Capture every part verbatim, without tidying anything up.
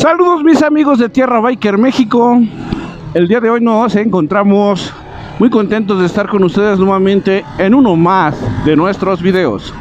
Saludos mis amigos de Tierra Biker México. El día de hoy nos encontramos muy contentos de estar con ustedes nuevamente en uno más de nuestros videos.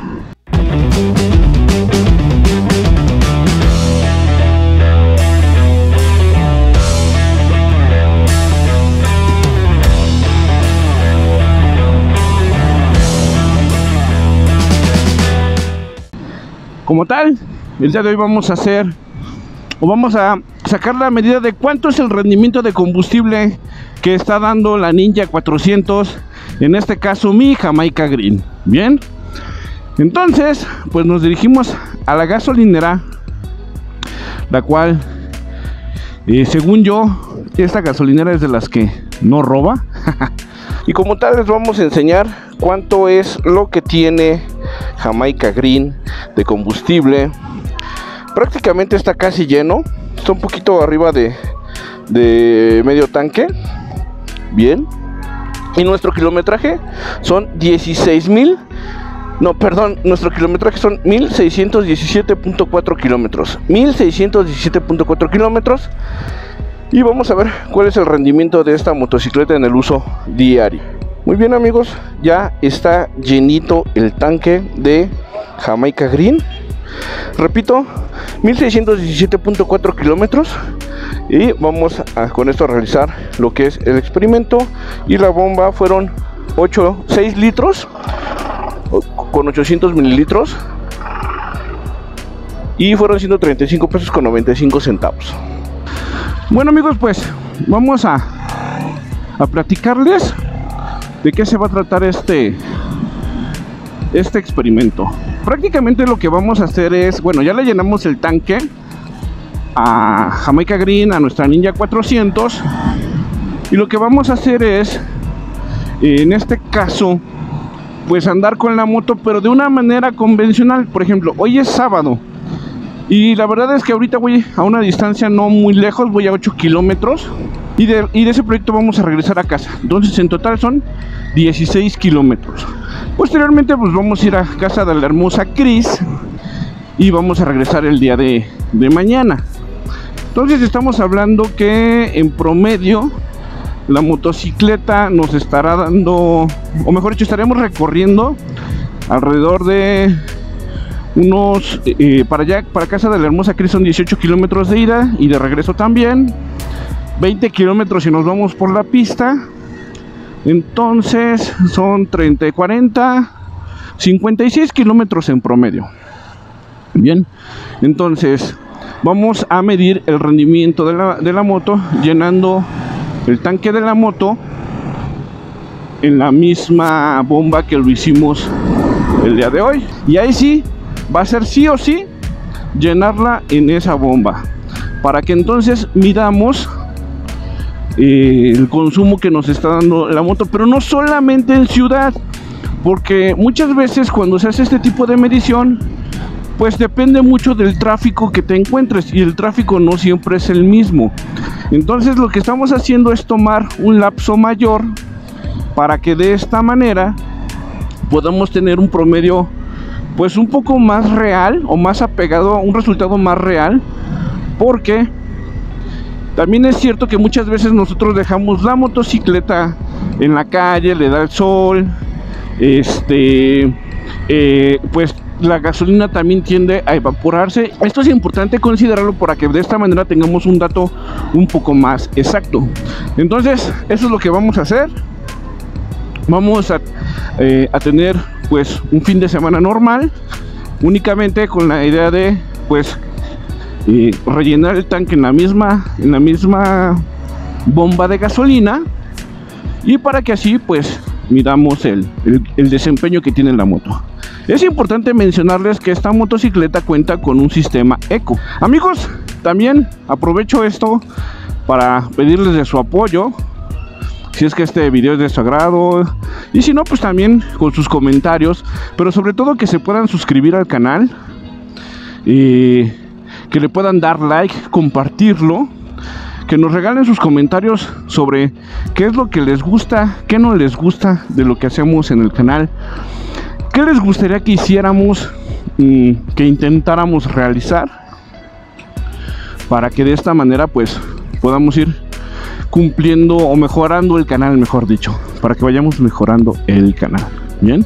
Como tal, el día de hoy vamos a hacer o vamos a sacar la medida de cuánto es el rendimiento de combustible que está dando la Ninja cuatrocientos, en este caso mi Jamaica Green. Bien, entonces pues nos dirigimos a la gasolinera, la cual eh, según yo esta gasolinera es de las que no roba. Y como tal les vamos a enseñar cuánto es lo que tiene Jamaica Green de combustible. Prácticamente está casi lleno, está un poquito arriba de, de medio tanque. Bien, y nuestro kilometraje son dieciséis mil, no, perdón, nuestro kilometraje son mil seiscientos diecisiete punto cuatro kilómetros, mil seiscientos diecisiete punto cuatro kilómetros. Y vamos a ver cuál es el rendimiento de esta motocicleta en el uso diario. Muy bien amigos, ya está llenito el tanque de Jamaica Green. Repito, mil seiscientos diecisiete punto cuatro kilómetros. Y vamos a con esto a realizar lo que es el experimento. Y la bomba fueron ocho, seis litros con ochocientos mililitros. Y fueron ciento treinta y cinco pesos con noventa y cinco centavos. Bueno amigos, pues vamos a, a platicarles de qué se va a tratar este, este experimento. Prácticamente lo que vamos a hacer es, bueno, ya le llenamos el tanque a Jamaica Green, a nuestra Ninja cuatrocientos. Y lo que vamos a hacer es, en este caso, pues andar con la moto, pero de una manera convencional. Por ejemplo, hoy es sábado. Y la verdad es que ahorita voy a una distancia no muy lejos, voy a ocho kilómetros. Y de, y de ese proyecto vamos a regresar a casa. Entonces en total son dieciséis kilómetros. Posteriormente pues vamos a ir a casa de la hermosa Cris. Y vamos a regresar el día de, de mañana. Entonces estamos hablando que en promedio la motocicleta nos estará dando, o mejor dicho, estaremos recorriendo alrededor de unos, eh, para allá, para casa de la hermosa Cris son dieciocho kilómetros de ida y de regreso también. veinte kilómetros si nos vamos por la pista. Entonces son treinta, cuarenta, cincuenta y seis kilómetros en promedio. Bien, entonces vamos a medir el rendimiento de la, de la moto, llenando el tanque de la moto en la misma bomba que lo hicimos el día de hoy. Y ahí sí va a ser sí o sí llenarla en esa bomba, para que entonces midamos eh, el consumo que nos está dando la moto, pero no solamente en ciudad, porque muchas veces cuando se hace este tipo de medición pues depende mucho del tráfico que te encuentres, y el tráfico no siempre es el mismo. Entonces lo que estamos haciendo es tomar un lapso mayor, para que de esta manera podamos tener un promedio pues un poco más real, o más apegado a un resultado más real. Porque también es cierto que muchas veces nosotros dejamos la motocicleta en la calle, le da el sol, este eh, pues la gasolina también tiende a evaporarse. Esto es importante considerarlo para que de esta manera tengamos un dato un poco más exacto. Entonces eso es lo que vamos a hacer. Vamos a, eh, a tener pues un fin de semana normal, únicamente con la idea de pues eh, rellenar el tanque en la misma en la misma bomba de gasolina, y para que así pues midamos el, el, el desempeño que tiene la moto. Es importante mencionarles que esta motocicleta cuenta con un sistema eco. Amigos, también aprovecho esto para pedirles de su apoyo, si es que este video es de su agrado, y si no pues también con sus comentarios, pero sobre todo que se puedan suscribir al canal, y que le puedan dar like, compartirlo, que nos regalen sus comentarios sobre qué es lo que les gusta, qué no les gusta de lo que hacemos en el canal, qué les gustaría que hiciéramos, que intentáramos realizar. para que de esta manera pues podamos ir cumpliendo o mejorando el canal, mejor dicho, para que vayamos mejorando el canal. Bien.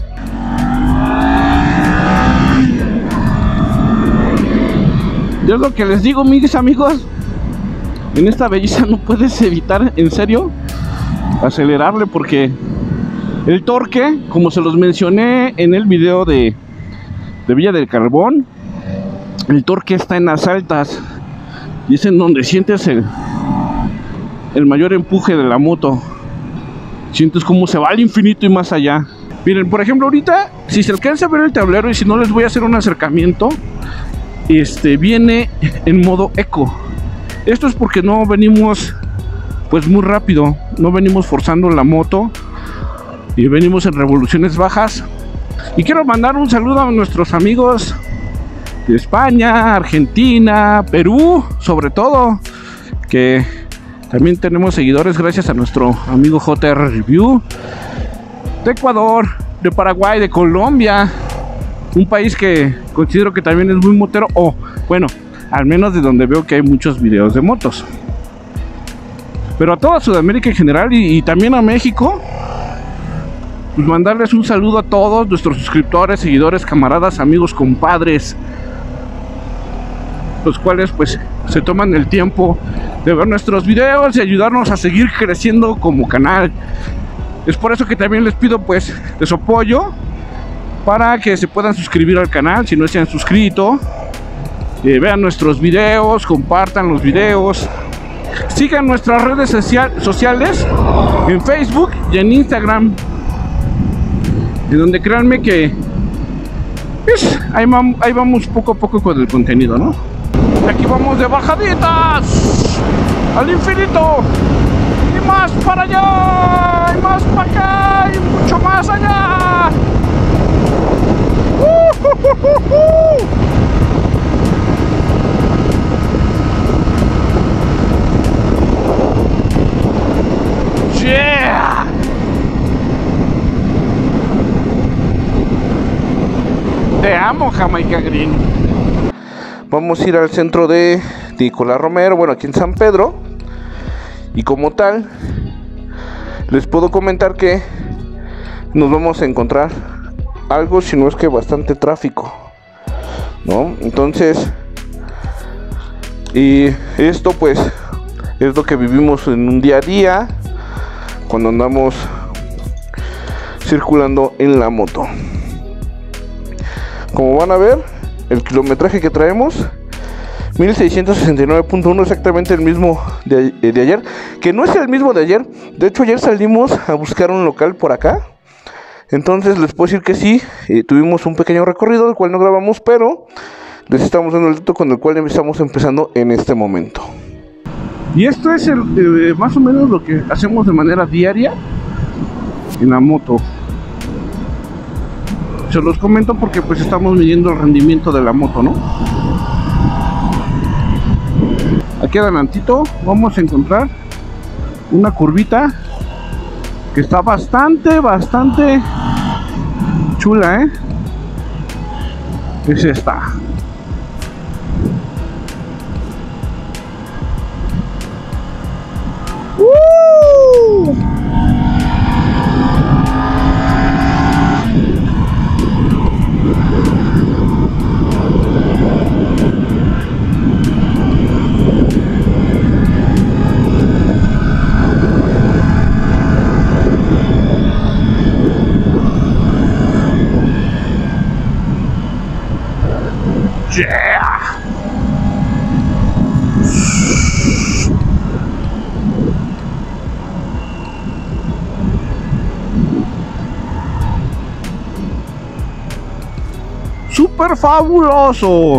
Yo es lo que les digo, mis amigos, en esta belleza no puedes evitar, en serio, acelerarle, porque el torque, como se los mencioné en el video de, de Villa del Carbón, el torque está en las altas y es en donde sientes el, el mayor empuje de la moto. Sientes como se va al infinito y más allá. Miren, por ejemplo, ahorita, si se alcanza a ver el tablero, y si no les voy a hacer un acercamiento, este viene en modo eco. Esto es porque no venimos pues muy rápido, no venimos forzando la moto y venimos en revoluciones bajas. Y quiero mandar un saludo a nuestros amigos de España, Argentina, Perú, sobre todo, que también tenemos seguidores gracias a nuestro amigo J R Review, de Ecuador, de Paraguay, de Colombia, un país que considero que también es muy motero, o bueno, al menos de donde veo que hay muchos videos de motos. Pero a toda Sudamérica en general y, y también a México, pues mandarles un saludo a todos nuestros suscriptores, seguidores, camaradas, amigos, compadres, los cuales pues se toman el tiempo de ver nuestros videos y ayudarnos a seguir creciendo como canal. Es por eso que también les pido pues de su apoyo para que se puedan suscribir al canal si no se han suscrito, eh, vean nuestros videos, compartan los videos, sigan nuestras redes social, sociales en Facebook y en Instagram, en donde créanme que pues, ahí, vam, ahí vamos poco a poco con el contenido, ¿no? Y aquí vamos de bajaditas al infinito y más para allá y más para acá y mucho más allá. ¡Uh, uh, uh, uh! ¡Yeah! Te amo, Jamaica Green. Vamos a ir al centro de Nicolás Romero, bueno, aquí en San Pedro. Y como tal, les puedo comentar que nos vamos a encontrar algo, si no es que bastante tráfico, ¿no? Entonces, y esto pues es lo que vivimos en un día a día cuando andamos circulando en la moto. Como van a ver, el kilometraje que traemos, mil seiscientos sesenta y nueve punto uno, exactamente el mismo de, de ayer, que no es el mismo de ayer. De hecho, ayer salimos a buscar un local por acá. Entonces les puedo decir que sí, eh, tuvimos un pequeño recorrido, el cual no grabamos, pero les estamos dando el dato con el cual estamos empezando en este momento. Y esto es el, eh, más o menos lo que hacemos de manera diaria en la moto. Se los comento porque pues estamos midiendo el rendimiento de la moto, ¿no? Aquí adelantito vamos a encontrar una curvita que está bastante, bastante chula, ¿eh? Es esta. ¡Uh! Yeah. Súper fabuloso.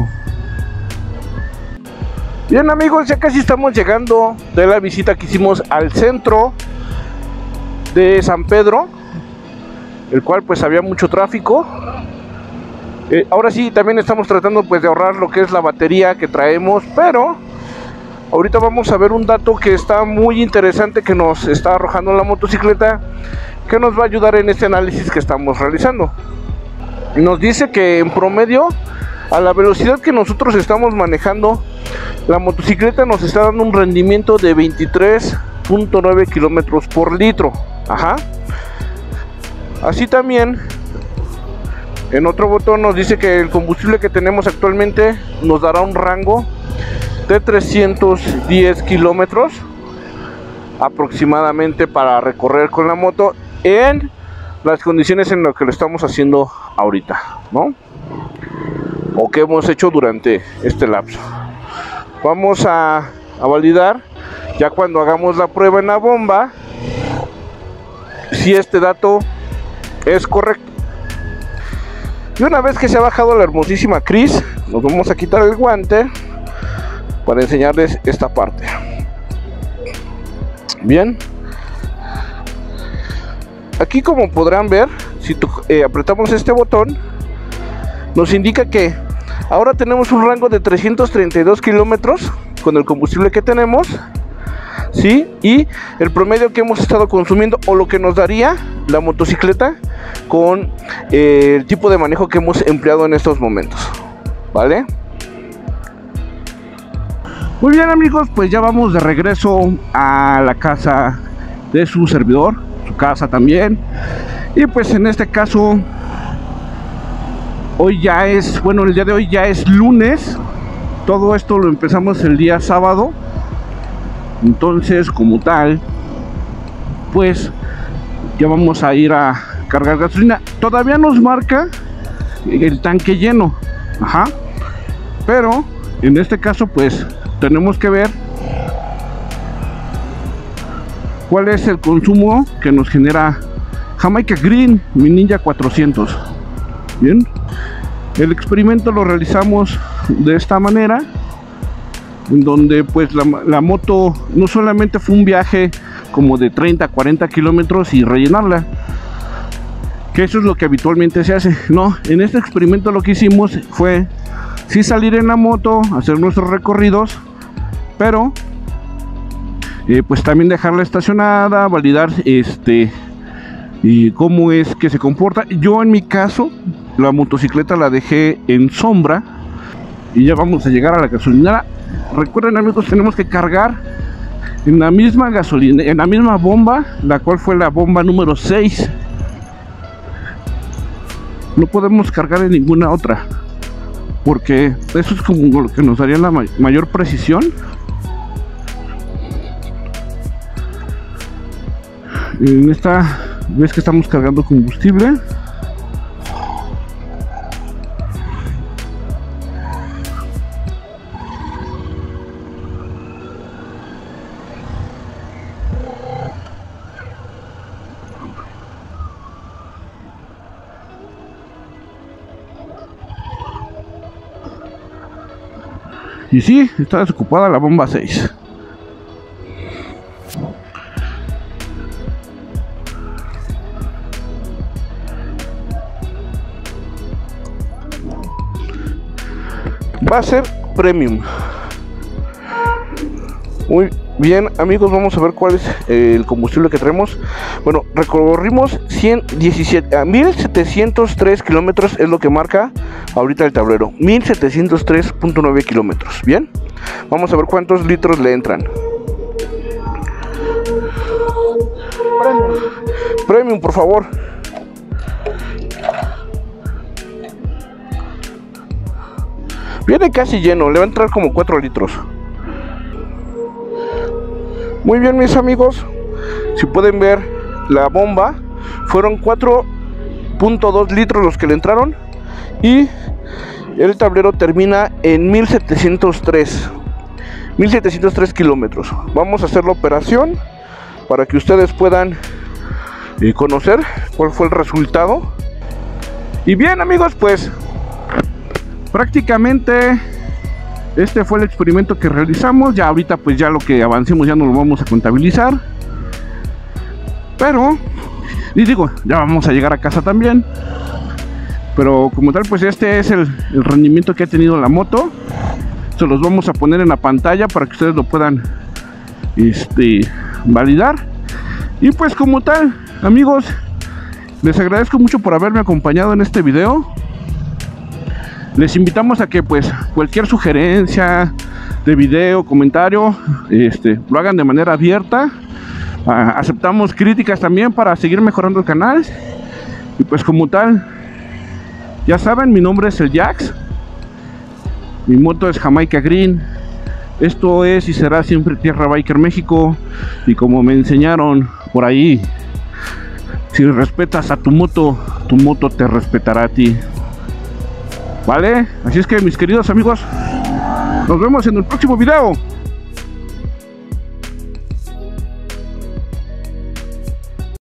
Bien, amigos, ya casi estamos llegando de la visita que hicimos al centro de San Pedro, el cual pues había mucho tráfico. Eh, ahora sí, también estamos tratando pues de ahorrar lo que es la batería que traemos, pero ahorita vamos a ver un dato que está muy interesante que nos está arrojando la motocicleta, que nos va a ayudar en este análisis que estamos realizando. Nos dice que en promedio a la velocidad que nosotros estamos manejando, la motocicleta nos está dando un rendimiento de veintitrés punto nueve kilómetros por litro. Ajá. Así también, en otro botón nos dice que el combustible que tenemos actualmente nos dará un rango de trescientos diez kilómetros aproximadamente para recorrer con la moto en las condiciones en las que lo estamos haciendo ahorita, ¿no? O que hemos hecho durante este lapso. Vamos a, a validar ya cuando hagamos la prueba en la bomba si este dato es correcto. Y una vez que se ha bajado la hermosísima Cris, nos vamos a quitar el guante para enseñarles esta parte. Bien, aquí como podrán ver, si tu, eh, apretamos este botón, nos indica que ahora tenemos un rango de trescientos treinta y dos kilómetros con el combustible que tenemos, ¿sí? Y el promedio que hemos estado consumiendo, o lo que nos daría la motocicleta con eh, el tipo de manejo que hemos empleado en estos momentos, ¿vale? Muy bien, amigos, pues ya vamos de regreso a la casa de su servidor, su casa también. Y pues en este caso, hoy ya es, bueno, el día de hoy ya es lunes. Todo esto lo empezamos el día sábado. Entonces, como tal, pues ya vamos a ir a cargar gasolina. Todavía nos marca el tanque lleno, ajá, pero en este caso pues tenemos que ver cuál es el consumo que nos genera Jamaica Green, mi Ninja cuatrocientos. Bien, el experimento lo realizamos de esta manera, en donde pues la, la moto no solamente fue un viaje como de treinta a cuarenta kilómetros y rellenarla, que eso es lo que habitualmente se hace. No, en este experimento lo que hicimos fue sí salir en la moto, hacer nuestros recorridos, pero eh, pues también dejarla estacionada, validar este y cómo es que se comporta. Yo en mi caso la motocicleta la dejé en sombra y ya vamos a llegar a la gasolinera. Recuerden, amigos, tenemos que cargar en la misma gasolina, en la misma bomba, la cual fue la bomba número seis. No podemos cargar en ninguna otra, porque eso es como lo que nos daría la may mayor precisión. En esta vez que estamos cargando combustible, y sí, está desocupada la bomba seis. Va a ser premium. Muy bien, amigos, vamos a ver cuál es el combustible que traemos. Bueno, recorrimos ciento diecisiete a mil setecientos tres kilómetros, es lo que marca ahorita el tablero. Mil setecientos tres punto nueve kilómetros. Bien, vamos a ver cuántos litros le entran. Premium, Premium, por favor. Viene casi lleno, le va a entrar como cuatro litros. Muy bien, mis amigos, si pueden ver la bomba, fueron cuatro punto dos litros los que le entraron, y el tablero termina en mil setecientos tres kilómetros. Vamos a hacer la operación para que ustedes puedan eh, conocer cuál fue el resultado. Y bien, amigos, pues prácticamente este fue el experimento que realizamos. Ya ahorita pues ya lo que avancemos ya no lo vamos a contabilizar, pero, y digo, ya vamos a llegar a casa también. Pero como tal, pues este es el, el rendimiento que ha tenido la moto. Se los vamos a poner en la pantalla para que ustedes lo puedan este, validar. Y pues como tal, amigos, les agradezco mucho por haberme acompañado en este video. Les invitamos a que pues cualquier sugerencia de video, comentario, este, lo hagan de manera abierta. Ah, aceptamos críticas también para seguir mejorando el canal. Y pues como tal, ya saben, mi nombre es el Jax. Mi moto es Jamaica Green. Esto es y será siempre Tierra Biker México. Y como me enseñaron por ahí, si respetas a tu moto, tu moto te respetará a ti. ¿Vale? Así es que mis queridos amigos, nos vemos en el próximo video.